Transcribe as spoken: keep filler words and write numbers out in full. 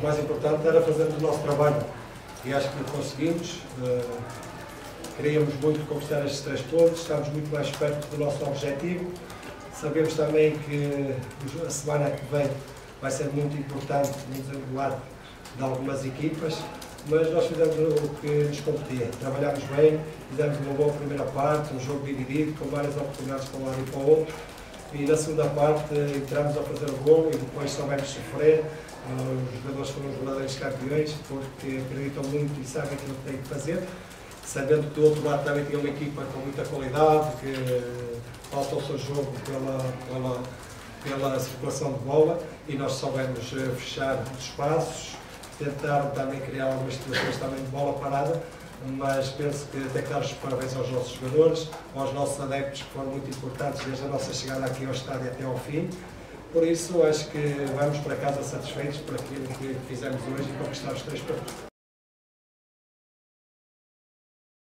o mais importante era fazermos o nosso trabalho e acho que o conseguimos. Queríamos muito conquistar estes três pontos, estamos muito mais perto do nosso objetivo. Sabemos também que a semana que vem vai ser muito importante no desenrolar de algumas equipas, mas nós fizemos o que nos competia. Trabalhámos bem, fizemos uma boa primeira parte, um jogo dividido, com várias oportunidades para um lado e para o outro. E na segunda parte entramos a fazer o gol e depois soubemos sofrer. Os jogadores foram os verdadeiros campeões, porque acreditam muito e sabem aquilo que têm que fazer, sabendo que do outro lado também tinha uma equipa com muita qualidade, que falta o seu jogo pela, pela, pela circulação de bola, e nós soubemos fechar os espaços, tentaram também criar algumas situações também de bola parada, mas penso que tenho que dar os parabéns aos nossos jogadores, aos nossos adeptos, que foram muito importantes desde a nossa chegada aqui ao estádio até ao fim. Por isso, acho que vamos para casa satisfeitos por aquilo que fizemos hoje e conquistar os três pontos.